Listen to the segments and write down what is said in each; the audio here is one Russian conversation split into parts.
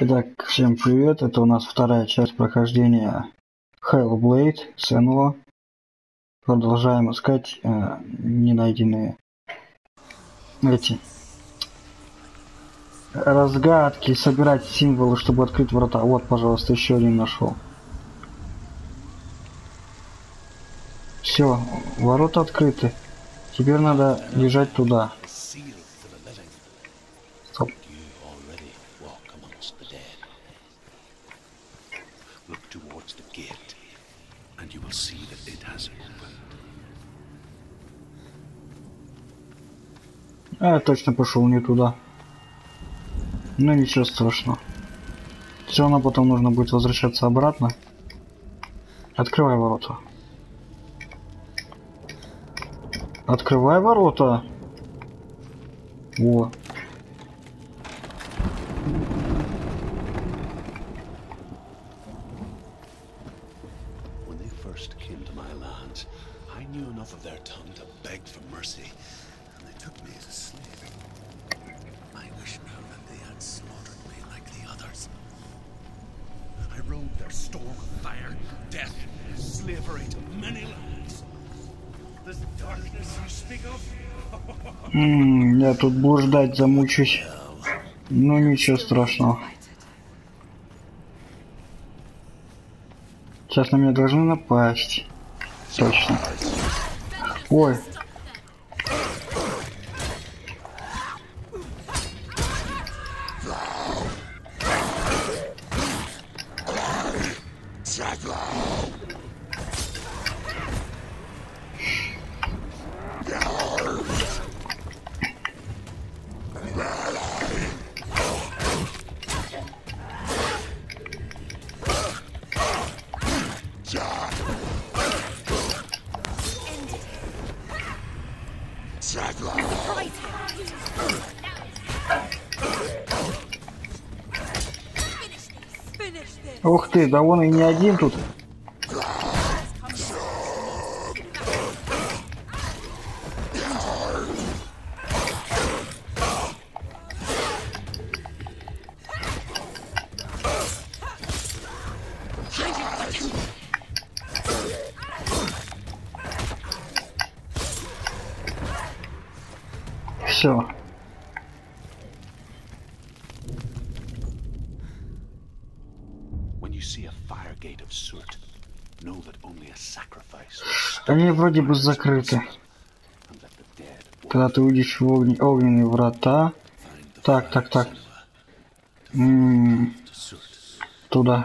Итак, всем привет, это у нас вторая часть прохождения Hellblade СНО. Продолжаем искать ненайденные эти разгадки, собирать символы, чтобы открыть врата. Вот, пожалуйста, еще один нашел. Все, ворота открыты. Теперь надо бежать туда. Стоп. А, я точно пошел не туда. Но ничего страшного. Все равно потом нужно будет возвращаться обратно. Открывай ворота. Открывай ворота. Во. Я тут блуждать замучусь. Ну ничего страшного. Сейчас на меня должны напасть. Точно. Ой. Ух ты, да он и не один тут. Все. Они вроде бы закрыты. Когда ты увидишь в огненные врата. Так. Туда.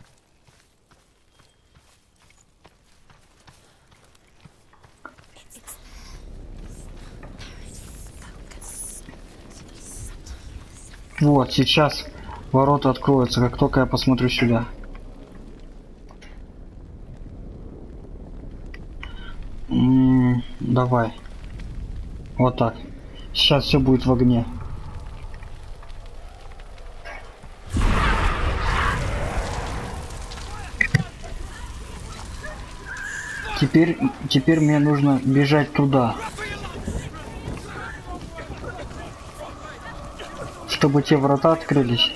Вот, сейчас ворота откроются, как только я посмотрю сюда. Давай. Вот так. Сейчас все будет в огне. Теперь мне нужно бежать туда. Чтобы те врата открылись.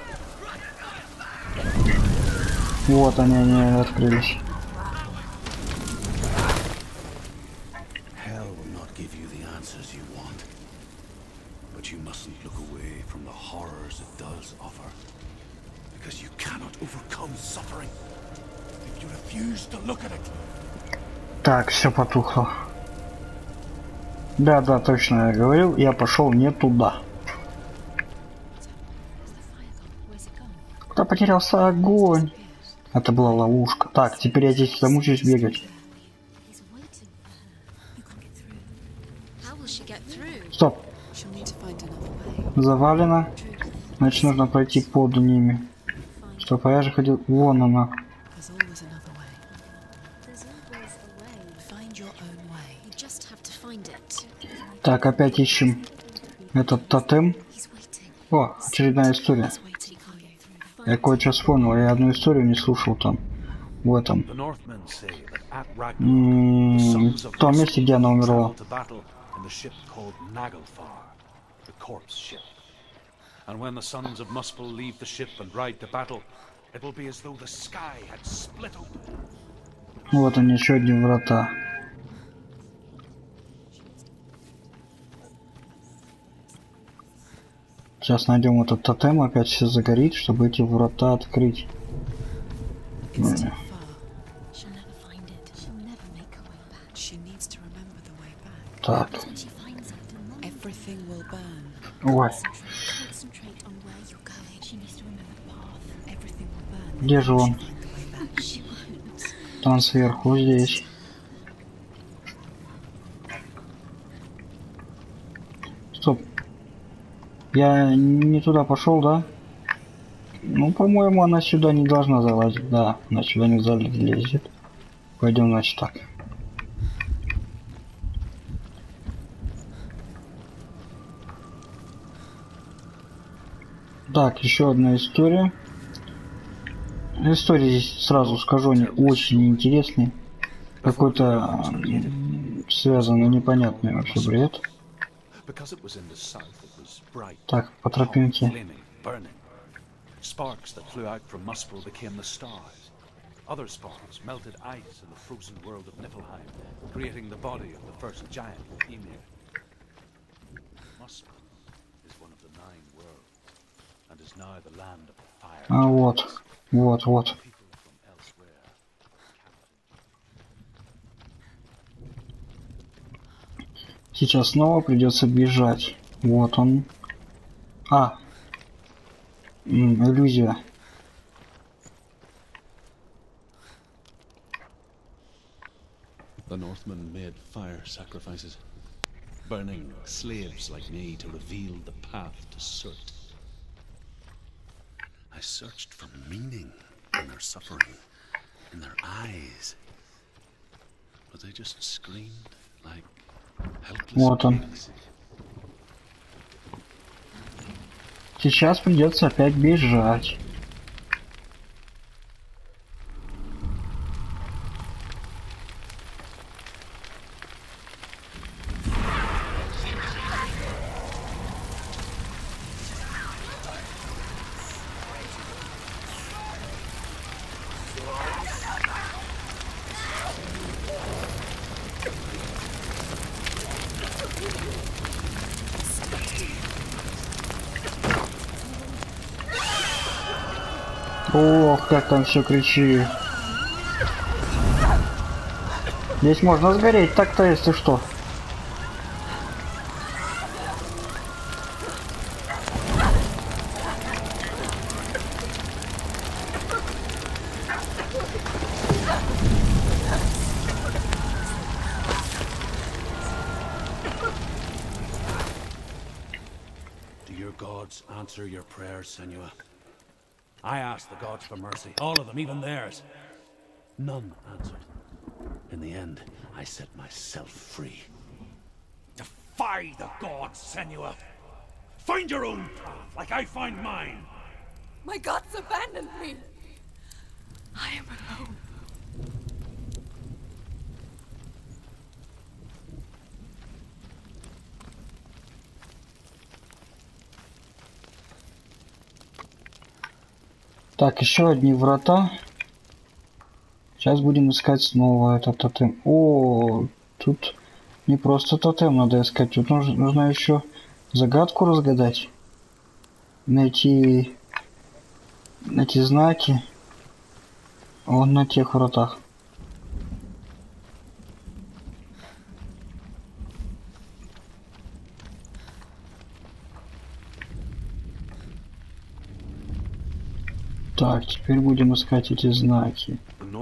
Вот они открылись. Так, все потухло. Да, точно я говорил, я пошел не туда. Куда потерялся огонь? Это была ловушка. Так, теперь я здесь замучусь бегать. Стоп. Завалено. Значит, нужно пройти под ними. Стоп, а я же ходил... Вон она. Так, опять ищем этот тотем. О, очередная история. Я кое-что вспомнил, я одну историю не слушал там. В этом. В том месте, где она умерла. And when the sons of Muspel leave the ship and ride to battle, it will be as though the sky had split open. Вот они, еще одни врата. Сейчас найдем этот тотем, опять все загорит, чтобы эти врата открыть. Так. Ой. Где же он? Там сверху, здесь. Стоп. Я не туда пошел, да? Ну, по-моему, она сюда не должна залазить. Да, она сюда не залезет. Пойдем, значит, так. Так, еще одна история. История здесь, сразу скажу, они очень интересные. Какой-то связанный непонятный вообще бред. Так, по тропинке. Sparks that flew out from Muspel became the stars. Other sparks melted ice in the frozen world of Niflheim, creating the body of the first giant, Ymir. Muspel is one of the 9 worlds, and is now the land of the fire. А вот. Сейчас снова придется бежать. Вот он. Иллюзия. The Northmen made fire sacrifices, burning slaves like me to reveal the path to Surt. I searched for meaning in their suffering, in their eyes, but they just screamed like helpless Вот он. pigs. Сейчас придется опять бежать. Ох, как там все кричит. Здесь можно сгореть, так-то, если что. Do your gods answer your prayers, Senua? I asked the gods for mercy, all of them, even theirs. None answered. In the end, I set myself free. Defy the gods, Senua! Find your own path, like I find mine! My gods abandoned me! I am alone. Так, еще одни врата. Сейчас будем искать снова этот тотем. О, тут не просто тотем надо искать. Тут нужно еще загадку разгадать. Найти знаки. Вон на тех вратах. Так, теперь будем искать эти знаки.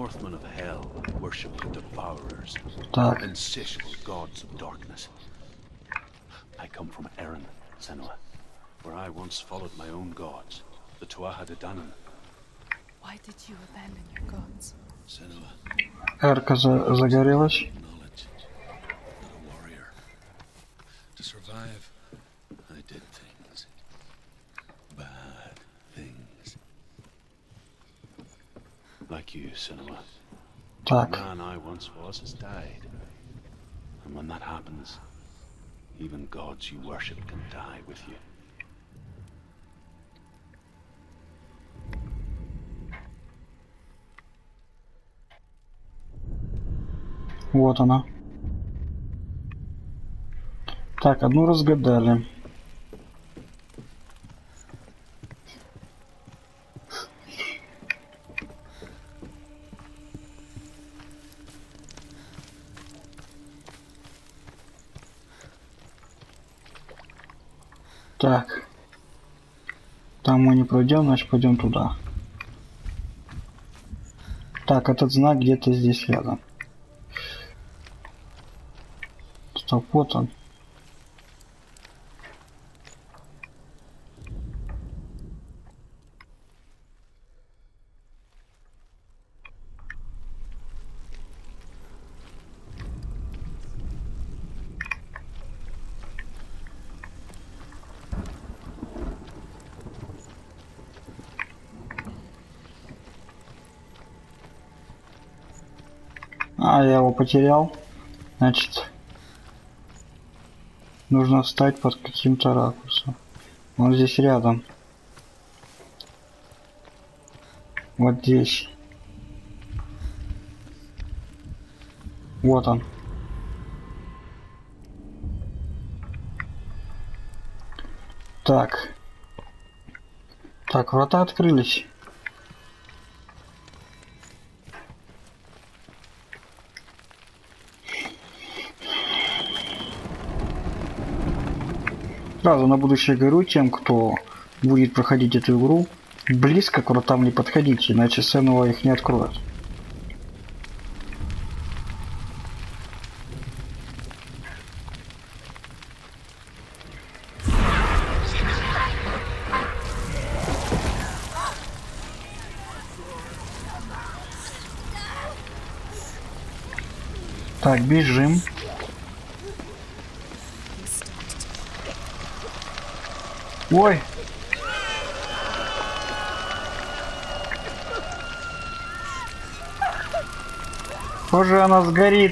Так. I come from Erin, Senua, where I once followed my own gods, the Tuatha De Danann. Why did you abandon your gods? Senua. Эрка загорелась. To survive, I did things. Bad things. Like you, Senua. Так. The man I once was has died. And when that happens, even gods you worship can die with you. Вот она. Так, одну разгадали. Так. Там мы не пройдем, значит пойдем туда. Так, этот знак где-то здесь рядом. Стоп, вот он. А, я его потерял. Значит, нужно встать под каким-то ракурсом. Он здесь рядом. Вот здесь. Вот он. Так. Так, врата открылись. Сразу на будущее говорю тем, кто будет проходить эту игру, близко к вратам не подходите, иначе Сенова их не откроет. Так, бежим. Ой! Боже, она сгорит.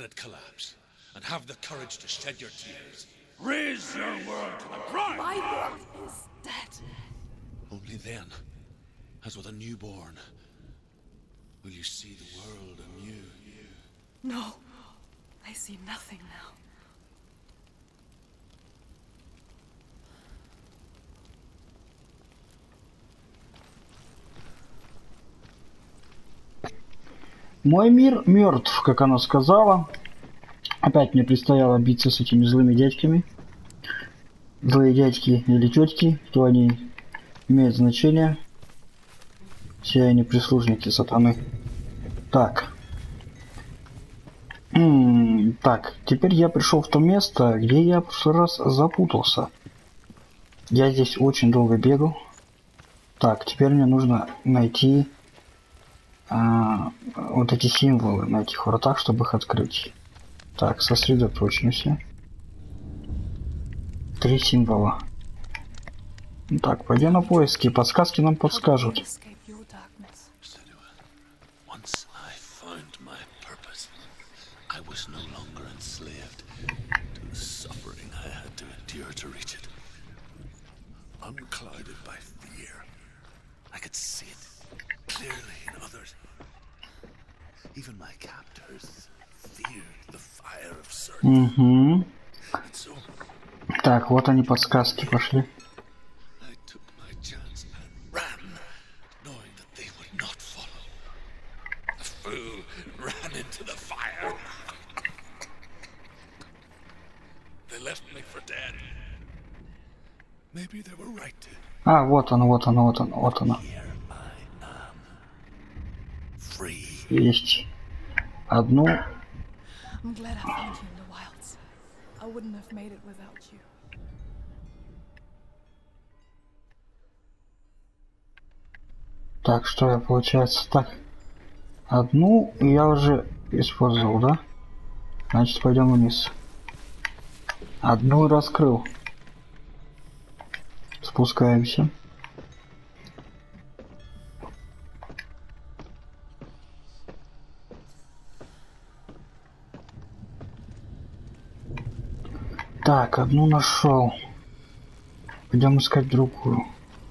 that collapse, and have the courage to shed your tears. Raise your world to the ground! My world is dead. Only then, as with a newborn, will you see the world anew. No, I see nothing now. Мой мир мертв, как она сказала. Опять мне предстояло биться с этими злыми дядьками. Злые дядьки или тетки, кто они, имеет значение. Все они прислужники сатаны. Так. Так, теперь я пришел в то место, где я в прошлый раз запутался. Я здесь очень долго бегал. Так, теперь мне нужно найти вот эти символы на этих вратах, чтобы их открыть. Так, сосредоточимся. 3 символа. Так, пойдем на поиски. Подсказки нам подскажут. Once I found my purpose, I was no longer enslaved to the suffering I had to endure to reach it. Unclouded by fear, I could see it clearly in others. Even my captors feared the fire of search. Угу. And so Так, вот они подсказки пошли. I took my chance and ran, knowing that they would not follow. The fool ran into the fire. They left me for dead. Maybe they were right to. А, вот он, вот он, вот он, вот он. Here I am. Free. Есть. Одну. I'm glad I found you in the wilds. I wouldn't have made it without you. Так, что я, получается, так. Одну я уже использовал, да? Значит, пойдем вниз. Одну раскрыл. Спускаемся. Так, одну нашел. Пойдем искать другую.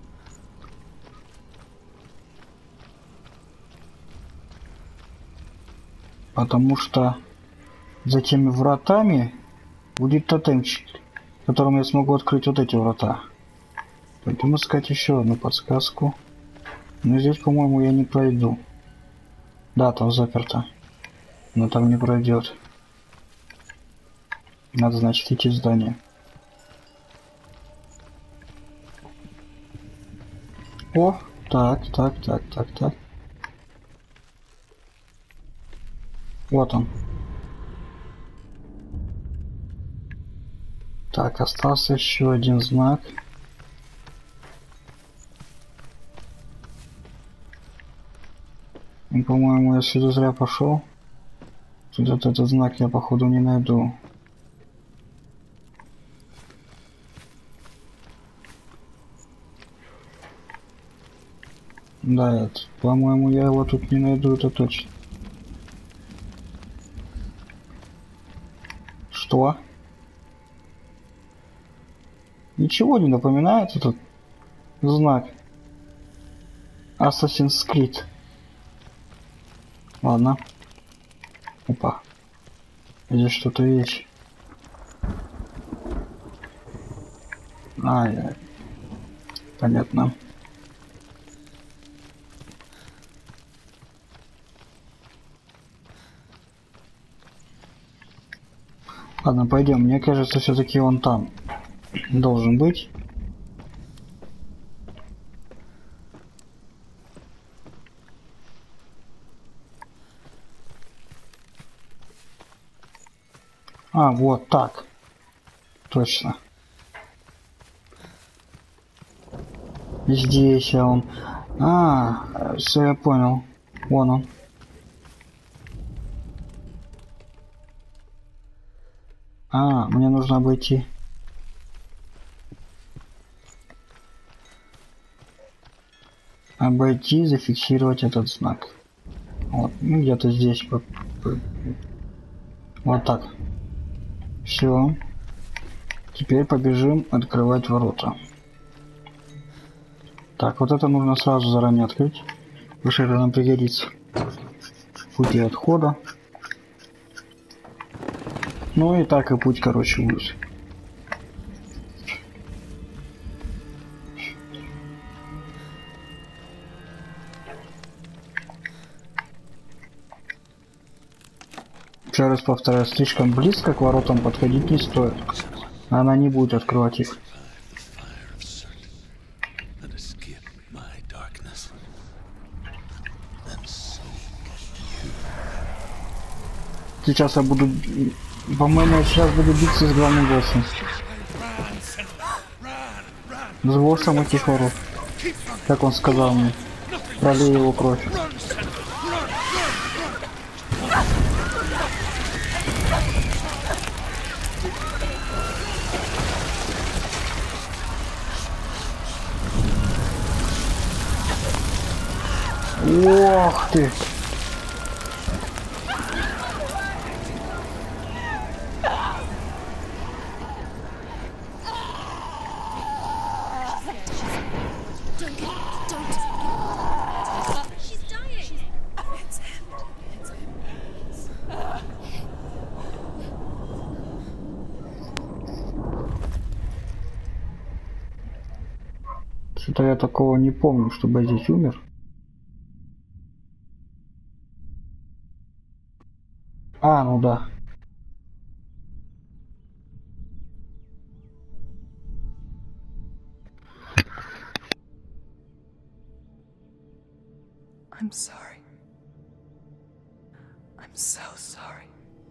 Потому что за теми вратами будет тотемчик, которым я смогу открыть вот эти врата. Пойдем искать еще одну подсказку. Но здесь, по-моему, я не пройду. Да, там заперто. Но там не пройдет. Надо, значит, идти в здание. О, так. Вот он. Так, остался еще один знак. И, по-моему, я сюда зря пошел. Тут вот этот знак я, походу, не найду. Да, это, по-моему, я его тут не найду, это точно. Что? Ничего не напоминает этот знак. Assassin's Creed. Ладно. Опа. Здесь что-то есть. Понятно. Ладно, пойдем. Мне кажется, все-таки он там должен быть. А, вот так. Точно. Здесь он. Все, я понял. Вон он. Мне нужно обойти. Обойти, зафиксировать этот знак. Вот, ну где-то здесь. Вот Вот так. Все. Теперь побежим открывать ворота. Так, вот это нужно сразу заранее открыть. Потому что это нам пригодится. Пути отхода. Ну и так и путь, короче, будет. Еще раз повторяю, слишком близко к воротам подходить не стоит. Она не будет открывать их. Сейчас я буду... По-моему, я сейчас буду биться с главным боссом. С боссом этих ворот. Как он сказал мне. Пролей его кровь. Ох ты! Что-то я такого не помню, чтобы я здесь умер. А, ну да. I'm sorry. I'm so sorry.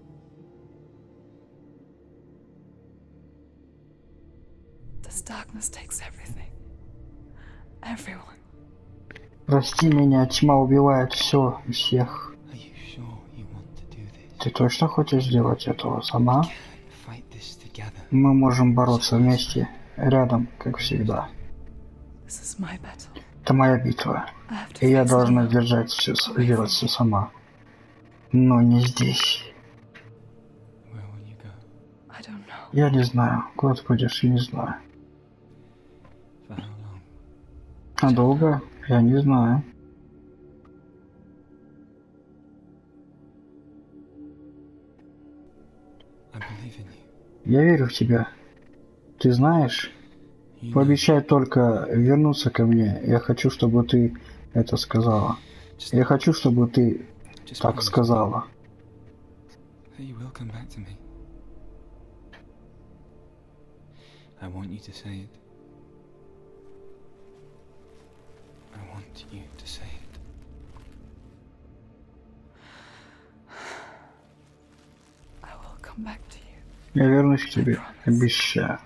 This darkness takes everything. Everyone. Прости меня, тьма убивает все и всех. Ты точно хочешь сделать этого сама? Мы можем бороться вместе, рядом, как всегда. Это моя битва, и я должна держать все, делать все сама. Но не здесь. Я не знаю, куда ты пойдешь, я не знаю. А долго? Я не знаю. Я верю в тебя. Ты знаешь, пообещай только вернуться ко мне. Я хочу, чтобы ты это сказала. Я хочу, чтобы ты так сказала. Я вернусь к тебе, обещаю.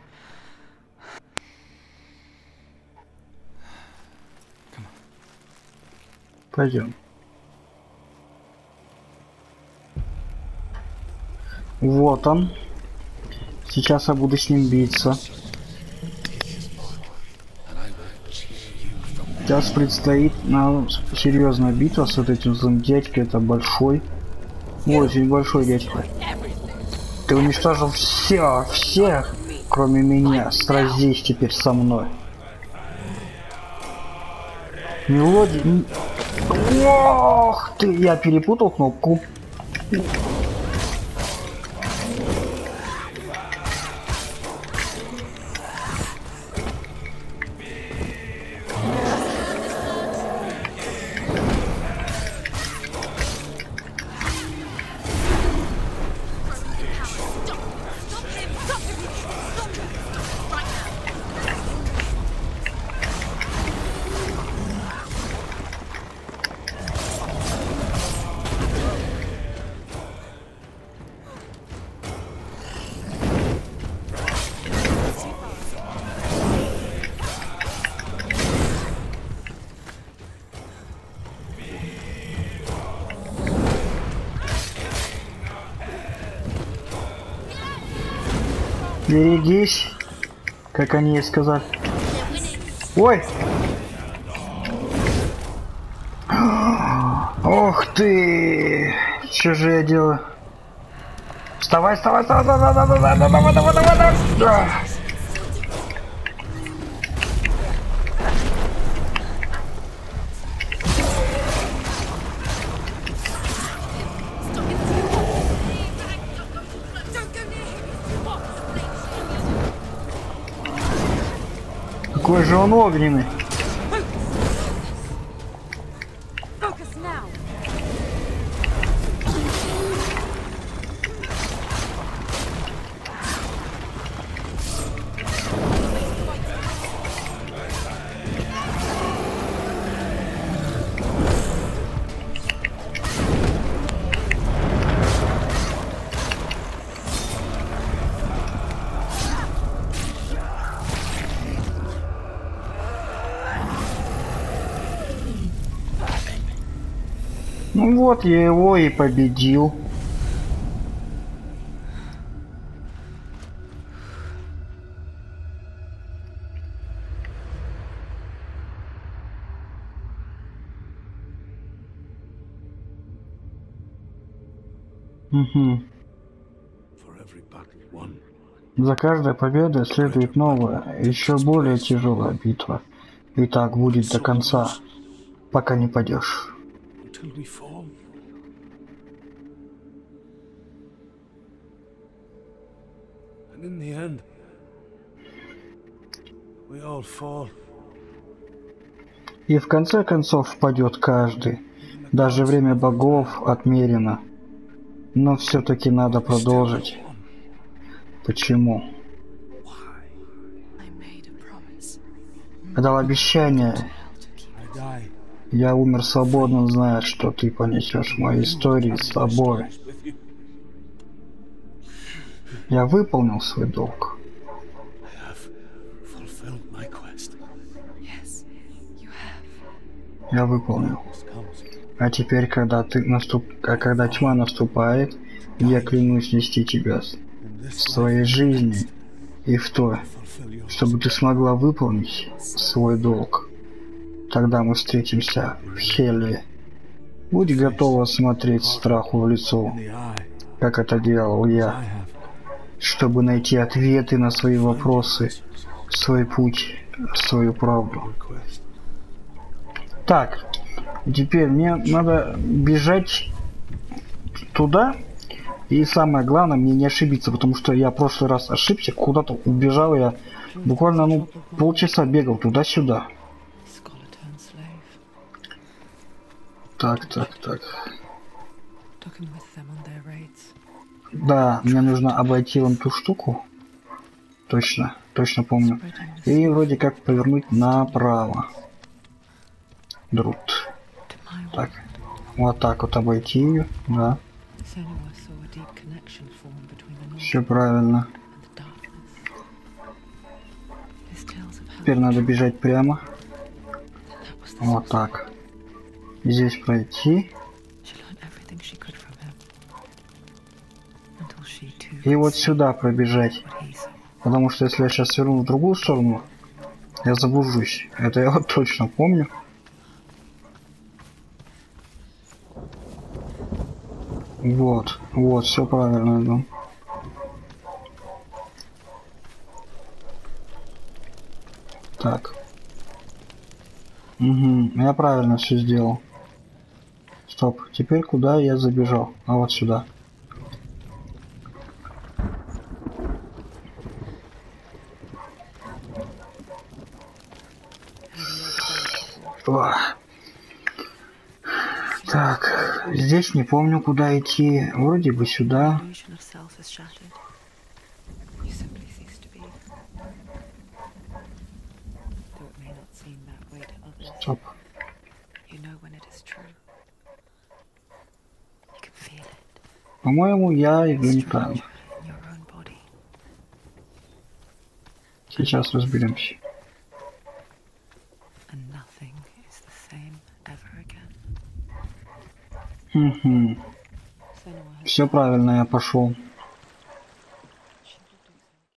Пойдем. Вот он. Сейчас я буду с ним биться. Сейчас предстоит нам серьезная битва с вот этим злым дядькой. Это большой. Очень большой дядька. Ты уничтожил всех, кроме меня. Сразись теперь со мной. Мелодия... Ох ты, я перепутал кнопку. Берегись, как они и сказали. Ой! Ох ты! Что же я делаю? Вставай, вставай, вставай, давай, давай, давай, давай, давай, давай, давай. Да. Don't go near him. Какой же он огненный. Focus now. Ну вот, я его и победил. Угу. For every battle won, За каждой победой следует новая, еще более тяжелая битва. И так будет до конца, пока не падешь. until we fall. And in the end, we all fall. И в конце концов падет каждый. Даже время богов отмерено. Но все-таки надо продолжить. Почему? I made a promise. Я дал обещание. I die Я умер свободно, зная, что ты понесешь мои истории с собой. with you. Я выполнил свой долг. I have fulfilled my quest. Yes, you have. Я выполнил. This comes. А теперь, когда когда тьма наступает, я клянусь нести тебя In в this своей жизни и в то, fulfill your чтобы ты смогла выполнить свой долг. Тогда мы встретимся в Хелле. Будь готова смотреть страху в лицо, in the eye. как это делал I я, have чтобы найти ответы на свои вопросы, свой путь, свою правду. your quest. Так, теперь мне надо бежать туда. И самое главное, мне не ошибиться, потому что я в прошлый раз ошибся, куда-то убежал я. Буквально, полчаса бегал туда-сюда. Scholar turned slave, Так. took him with them on their raids. Да, мне нужно обойти вон ту штуку. Точно помню. И вроде как повернуть направо. Друт. To my Так. Вот так вот обойти ее. Да, Senua saw a deep connection form between the North все правильно. and the darkness. His tales of how Теперь надо бежать прямо. that was the Вот так. Здесь пройти. She learned everything she could from him. Until she too И вот сюда пробежать. what he saw. Потому что если я сейчас сверну в другую сторону, я заблужусь. Это я вот точно помню. Вот, все правильно иду. Так. Угу, я правильно все сделал. Стоп, теперь куда я забежал? А вот сюда. О. Так, здесь не помню, куда идти. Вроде бы сюда. Illusion of self is shattered. You simply cease to be. Though it may not seem that way to others, Стоп. you know when it is true. You can feel it. По-моему, я иду неправильно. Stranger in your own body. Сейчас разберемся. And nothing is the same ever again. Угу. Senua has Все правильно, я пошел.